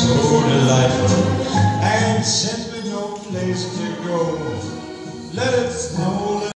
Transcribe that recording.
so delightful, and simply no place to go. Let it snow.